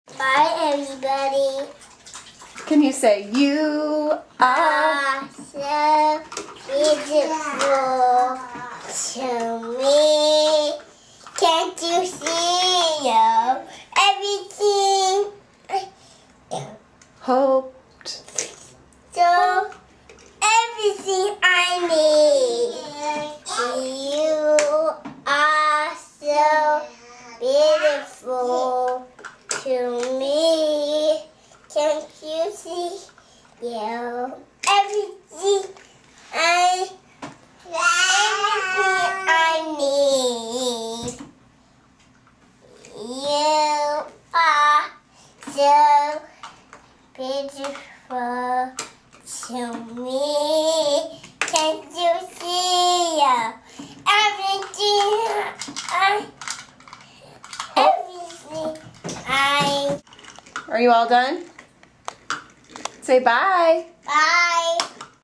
Bye, everybody. Can you say you are So beautiful to me. Can't you see everything? hoped? So everything I need. You are so beautiful to me. Can't you see? Everything I need. You are so beautiful to me. Can't you see? Everything I. Are you all done? Say bye. Bye.